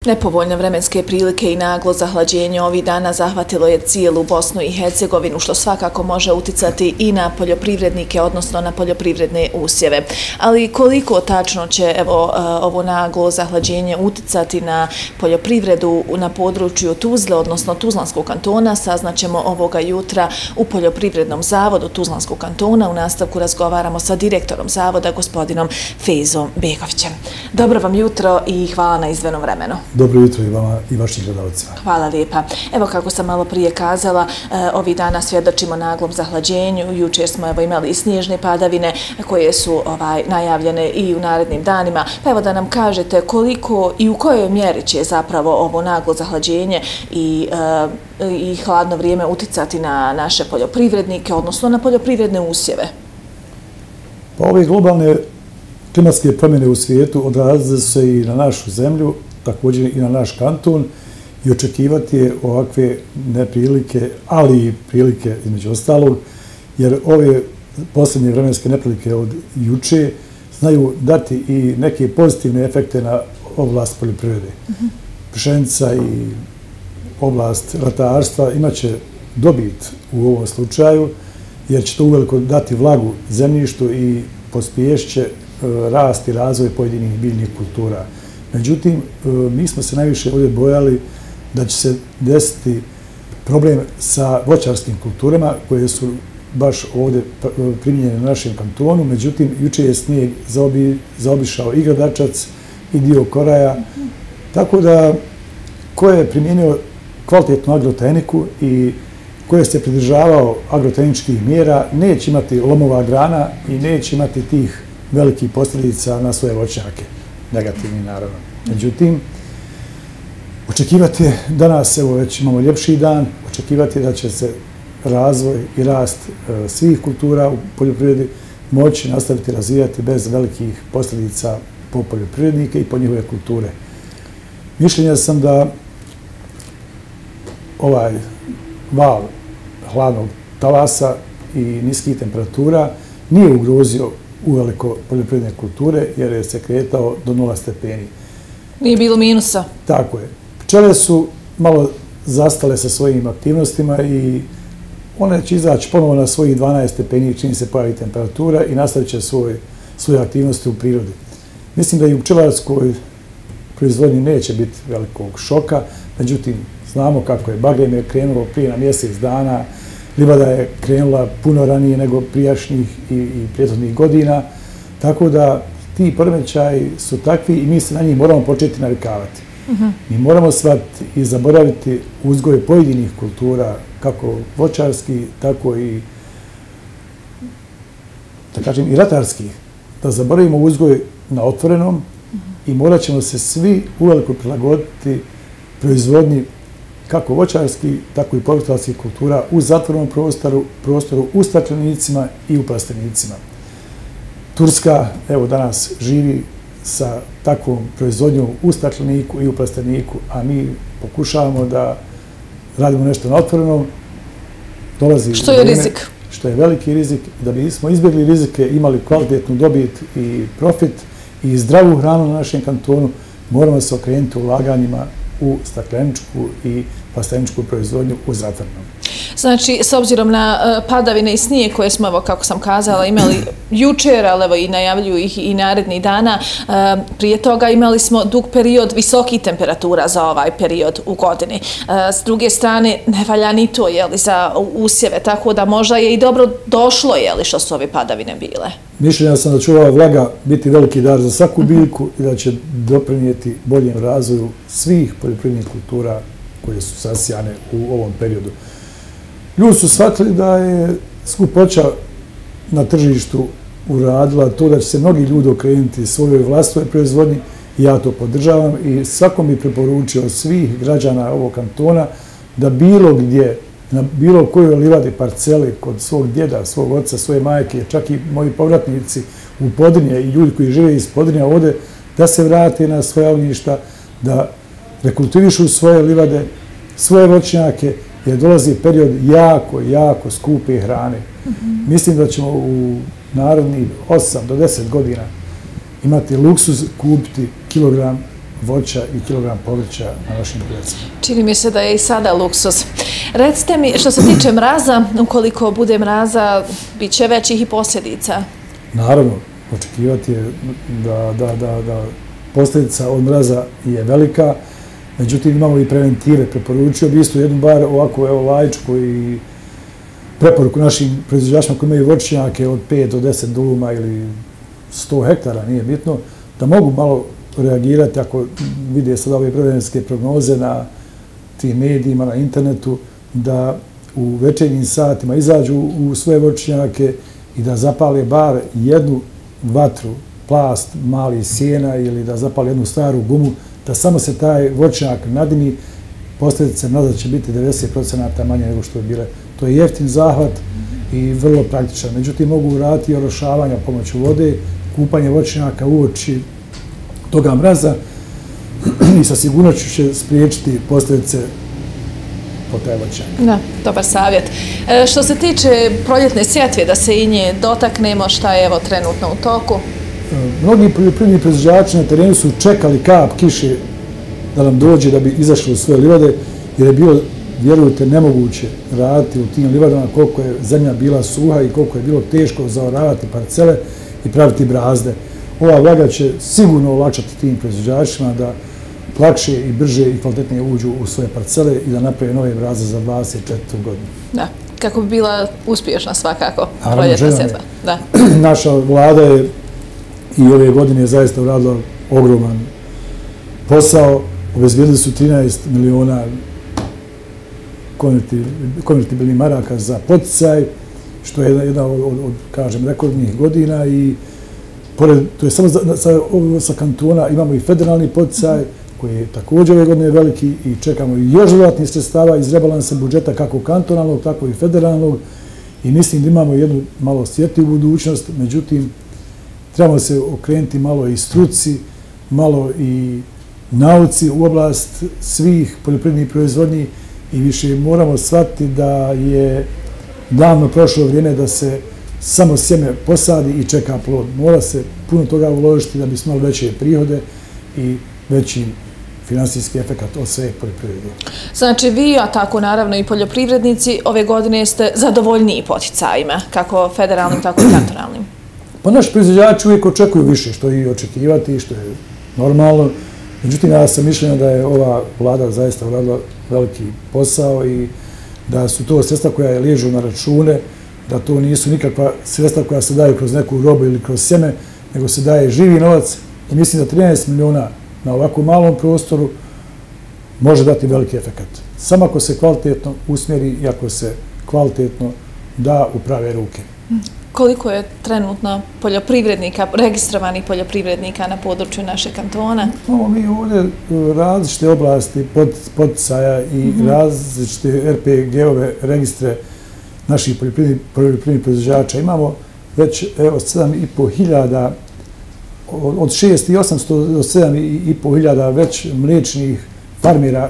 Nepovoljne vremenske prilike i naglo zahlađenje ovih dana zahvatilo je cijelu Bosnu i Hercegovinu, što svakako može uticati i na poljoprivrednike, odnosno na poljoprivredne usjeve. Ali koliko tačno će ovo naglo zahlađenje uticati na poljoprivredu na području Tuzle, odnosno Tuzlanskog kantona, saznaćemo ovoga jutra u Poljoprivrednom zavodu Tuzlanskog kantona. U nastavku razgovaramo sa direktorom zavoda, gospodinom Fejzom Begovićem. Dobro vam jutro i hvala na izdvojenom vremenu. Dobro jutro i vama i vašim gledalcima. Hvala lijepa. Evo kako sam malo prije kazala, ovih dana svjedočimo naglom zahlađenju. Jučer smo imali i snježne padavine koje su najavljene i u narednim danima. Pa evo da nam kažete koliko i u kojoj mjeri će zapravo ovo naglo zahlađenje i hladno vrijeme uticati na naše poljoprivrednike, odnosno na poljoprivredne usjeve. Pa ove globalne klimatske promjene u svijetu odrazile su se i na našu zemlju, također i na naš kanton, i očekivati je ovakve neprilike, ali i prilike između ostalog, jer ove posljednje vremenske neprilike od juče znaju dati i neke pozitivne efekte na oblast poljoprivrede. Pšenica i oblast ratarstva imaće dobit u ovom slučaju, jer će to uveliko dati vlagu zemljištu i pospješće rast i razvoj pojedinih biljnih kultura. Međutim, mi smo se najviše ovdje bojali da će se desiti problem sa voćarskim kulturama koje su baš ovdje primijenjene na našem kantonu. Međutim, juče je snijeg zaobišao i Gradačac i dio Koraja. Tako da, ko je primijenio kvalitetnu agrotehniku i ko je se pridržavao agrotehničkih mjera, neće imati lomova grana i neće imati tih velikih posljedica na svoje voćnjake. Negativni, naravno. Međutim, očekivati je, danas evo već imamo ljepši dan, očekivati da će se razvoj i rast svih kultura u poljoprivredi moći nastaviti razvijati bez velikih posljedica po poljoprivrednike i po njihove kulture. Mišljenja sam da ovaj val hladnog talasa i niskih temperatura nije ugrozio uveliko poljoprivredne kulture, jer je se kretao do 0 stepeni. Nije bilo minusa? Tako je. Pčele su malo zastale sa svojim aktivnostima i one će izaći ponovo na svojih 12 stepeni čim se pojavi temperatura i nastavit će svoje aktivnosti u prirodi. Mislim da i u pčelarskoj proizvodnji neće biti velikog šoka, međutim, znamo kako je. Bagem je krenulo prije na mjesec dana, livada je krenula puno ranije nego prijašnjih i prethodnih godina, tako da ti poremećaji su takvi i mi se na njih moramo početi navikavati. Mi moramo shvatiti i zaboraviti uzgoj pojedinih kultura, kako voćarskih, tako i, da kažem, i ratarskih. Da zaboravimo uzgoj na otvorenom i morat ćemo se svi uveliko prilagoditi proizvodnji kako voćarskih, tako i povrtlarskih kultura u zatvorenom prostoru, u staklenicima i u plastenicima. Turska, evo danas, živi sa takvom proizvodnjom u stakleniku i u plasteniku, a mi pokušavamo da radimo nešto na otvorenom. Dolazi što je rizik? Što je veliki rizik. Da bismo izbjegli rizike, imali kvalitetnu dobit i profit i zdravu hranu na našem kantonu, moramo se okrenuti ulaganjima u stakleničku i plasteničku proizvodnju u zatvorenom. Znači, s obzirom na padavine i snijeg koje smo, evo kako sam kazala, imali jučer, ali evo i najavljuju ih i narednih dana, prije toga imali smo dug period visokih temperatura za ovaj period u godini. S druge strane, ne valja ni to za usjeve, tako da možda je i dobro došlo što su ove padavine bile. Mišljenja sam da će ova vlaga biti veliki dar za svaku biljku i da će doprinijeti boljem razvoju svih poljoprivrednih kultura koje su sasijane u ovom periodu. Ljudi su shvatili da je skupoća na tržištu uradila to da će se mnogi ljudi okrenuti svojoj vlastitoj proizvodnji i ja to podržavam i svakom bi preporučio svih građana ovog kantona da bilo gdje, na bilo kojoj livadi, parceli, kod svog djeda, svog oca, svoje majke, čak i moji povratnici u Podrinje i ljudi koji žive iz Podrinja ovdje, da se vrate na svoja ognjišta, da rekultivišu svoje livade, svoje voćnjake, jer dolazi period jako skupe hrane. Mislim da ćemo u narednih 8 do 10 godina imati luksuz kupiti kilogram voća i kilogram povrća na našim policama. Čini mi se da je i sada luksuz. Recite mi, što se tiče mraza, ukoliko bude mraza, bit će većih i posljedica. Naravno, očekivati je da posljedica od mraza je velika, međutim imamo i preventive. Preporučio bi isto jednu bar ovako laičku i preporuku našim proizvođačima koji imaju voćnjake od 5 do 10 duluma ili 100 hektara, nije bitno, da mogu malo reagirati ako vide sada ove vremenske prognoze na tim medijima, na internetu, da u večernjim satima izađu u svoje voćnjake i da zapale bar jednu vatru, plast malih sjena ili da zapale jednu staru gumu, da samo se taj voćnjak nadimi, posljedice mraza će biti 90% manje nego što je bile. To je jeftin zahvat i vrlo praktičan. Međutim, mogu uraditi i orošavanja pomoću vode, kupanje voćnjaka uoči toga mraza i sa sigurnošću će spriječiti posljedice po taj voćnjak. Da, dobar savjet. Što se tiče proljetne sjetve, da se i nje dotaknemo, šta je evo trenutno u toku? Mnogi poljoprivredni proizvođači na terenu su čekali kap kiše da nam dođe da bi izašli u svoje livade, jer je bilo, vjerujte, nemoguće raditi u tim livadama koliko je zemlja bila suha i koliko je bilo teško zaoravati parcele i praviti brazde. Ova vlaga će sigurno olakšati tim proizvođačima da lakše i brže i kvalitetnije uđu u svoje parcele i da naprave nove brazde za 24 godinu. Da, kako bi bila uspješna svakako proljetna sjetva. Da. Naša vlada je i ove godine zaista uradila ogroman posao. Obezbijedili su 13 miliona konvertibilnih maraka za poticaj, što je jedna od kažem, rekordnih godina i to je samo sa kantona, imamo i federalni poticaj koji je također ove godine veliki i čekamo i još dodatnih sredstava iz rebalansa budžeta kako kantonalnog, tako i federalnog i mislim da imamo jednu malo svjetliju budućnost, međutim trebamo se okrenuti malo i struci, malo i nauci u oblast svih poljoprivrednih proizvodnji i više moramo shvatiti da je davno prošlo vrijeme da se samo sjeme posadi i čeka plod. Mora se puno toga uložiti da bismo imali veće prihode i veći finansijski efekt od sve poljoprivrede. Znači vi, a tako naravno i poljoprivrednici, ove godine ste zadovoljniji poticajima, kako federalnim, tako i kantonalnim? Pa naši proizvođači uvijek očekuju više, što i očekivati, što je normalno. Međutim, ja sam mišljenja da je ova vlada zaista uradila veliki posao i da su to sredstva koja liježu na račune, da to nisu nikakva sredstva koja se daju kroz neku robu ili kroz sjeme, nego se daje živi novac i mislim da 13 miliona na ovako malom prostoru može dati veliki efekt. Samo ako se kvalitetno usmjeri i ako se kvalitetno da u prave ruke. Koliko je trenutno poljoprivrednika, registrovanih poljoprivrednika na području našeg kantona? Imamo mi ovdje različite oblasti poticaja i različite RPG-ove registre naših poljoprivrednih proizvođača. Imamo već 7.500, od 6.800 do 7.500 već mliječnih farmera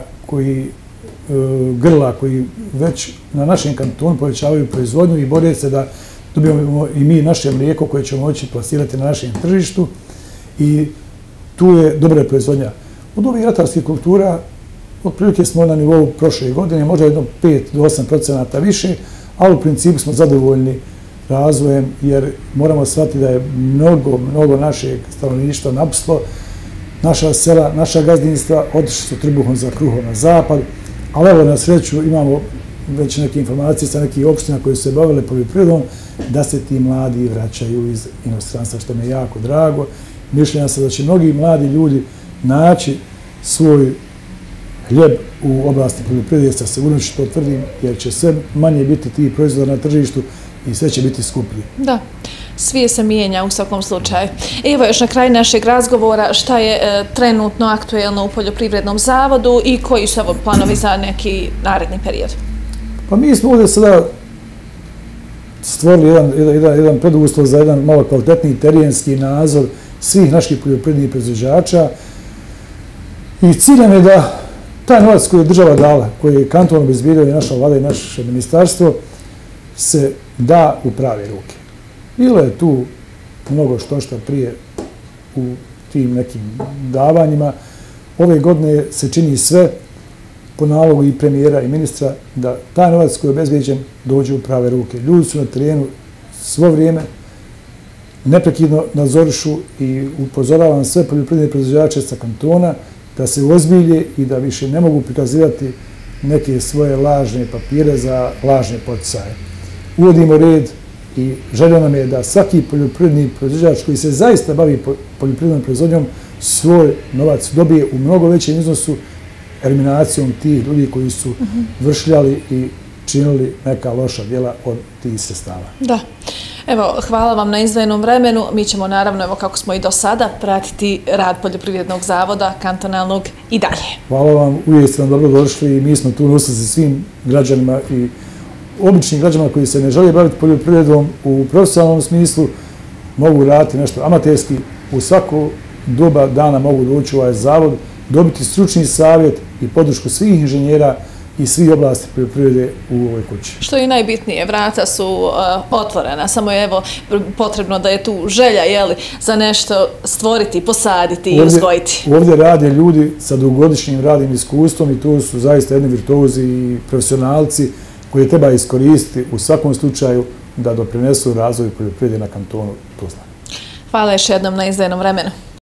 grla koji već na našem kantonu povećavaju proizvodnju i bore se da dobijemo i mi naše mlijeko koje ćemo moći plasirati na našem tržištu i tu je dobra proizvodnja. Od ovih ratarskih kultura otprilike smo na nivou prošle godine, možda jedno 5 do 8% više, ali u principu smo zadovoljni razvojem jer moramo shvatiti da je mnogo našeg stanovništva napuslo, naša sela, naša gazdinstva otišli su trbuhom za kruhom na zapad, ali evo na sreću imamo već neke informacije sa nekih opština koje su se bavile poljoprivredom, da se ti mladi vraćaju iz inostranstva, što mi je jako drago. Mišljenja sam da će mnogi mladi ljudi naći svoj hljeb u oblasti poljoprivrede, sa sigurnošću to tvrdim, jer će sve manje biti tih proizvoda na tržištu i sve će biti skuplji. Da, svijet se mijenja u svakom slučaju. Evo još na kraju našeg razgovora, šta je trenutno aktuelno u Poljoprivrednom zavodu i koji su planovi za neki naredni period? Pa mi smo ovdje sada stvorili jedan preduslov za jedan malo kvalitetniji terenski nadzor svih naših poljoprivrednih proizvođača i cilj nam je da taj novac koji je država dala, koji je kanton obezbijedio i naša vlada i naše ministarstvo, se da u prave ruke. Bilo je tu mnogo što prije u tim nekim davanjima, ove godine se čini sve po nalogu i premijera i ministra da taj novac koji je obezbeđen dođe u prave ruke. Ljudi su na terenu svo vrijeme, neprekidno nadzorišu i upozoravam sve poljoprivredne proizvođače sa kantona da se ozbilje i da više ne mogu prikazivati neke svoje lažne papire za lažne poticaje. Uvodimo red i želja nam je da svaki poljoprivredni proizvođač koji se zaista bavi poljoprivrednom proizvodnjom svoj novac dobije u mnogo većem iznosu eliminacijom tih ljudi koji su vršljali i činili neka loša djela od tih sredstava. Da. Evo, hvala vam na izdvojenom vremenu. Mi ćemo naravno, evo kako smo i do sada, pratiti rad Poljoprivrednog zavoda kantonalnog i dalje. Hvala vam, uvijek ste nam dobro došli i mi smo tu na usluzi svim građanima i običnim građanima koji se ne žele baviti poljoprivredom u profesionalnom smislu, mogu raditi nešto amaterski, u svako doba dana mogu doći u ovaj zavod, dobiti stručni savjet i podršku svih inženjera i svih oblasti poljoprivrede u ovoj kući. Što je najbitnije, vrata su otvorena, samo je evo potrebno da je tu želja za nešto stvoriti, posaditi i uzgojiti. Ovdje rade ljudi sa dugogodišnjim radnim iskustvom i tu su zaista jedni virtuozi i profesionalci koje treba iskoristiti u svakom slučaju da doprinesu razvoju poljoprivrede na kantonu Tuzla. Hvala još jednom na izdvojenom vremenu.